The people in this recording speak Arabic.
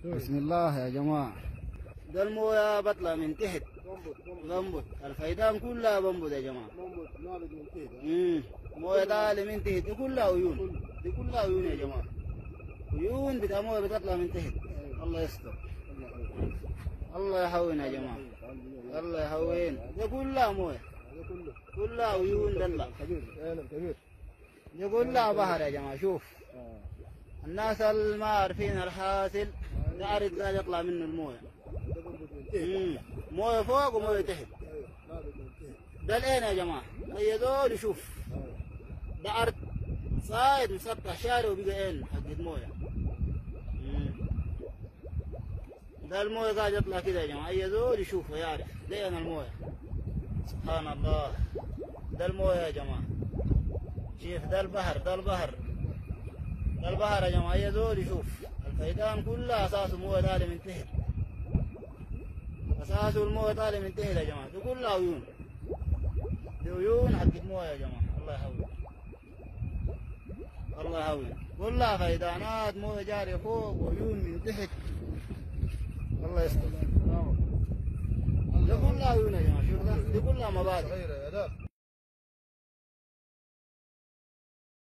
بسم الله يا جماعة. ده المويه بطلع من تحت بنبت الفيدان كلها بنبت يا جماعة. مويه طالع من تحت دي كلها عيون، دي كلها عيون يا جماعة، عيون بتاع مويه بتطلع من تحت. الله يستر، الله يهون يا جماعة، الله يهون. دي كلها مويه، كلها عيون دلع، دي كلها بحر يا جماعة. شوف الناس اللي ما عارفين الحاصل ده عرض قاعد يطلع منه المويه. مويه فوق ومويه تحت. ده العين يا جماعه، هي دول شوف ده عرض صايد مسطح شارع وبقى عين حقت مويه. ده المويه قاعد يطلع كده يا جماعه، هي دول يشوفوا يعرف ده عين المويه. سبحان الله، ده المويه يا جماعه. شوف ده البحر، ده البحر، ده البحر يا جماعه. هي دول يشوف الفيدان كلها اساسه مويه طالع من تحت، اساسه المويه طالع من تحت يا جماعه. دي كلها عيون، دي عيون حقت مويه يا جماعه. الله يهون، الله يهون. كلها فيدانات مويه جاريه فوق وعيون من تحت. الله يستر. دي كلها عيون يا جماعه. شوف ده، دي كلها مبادئ.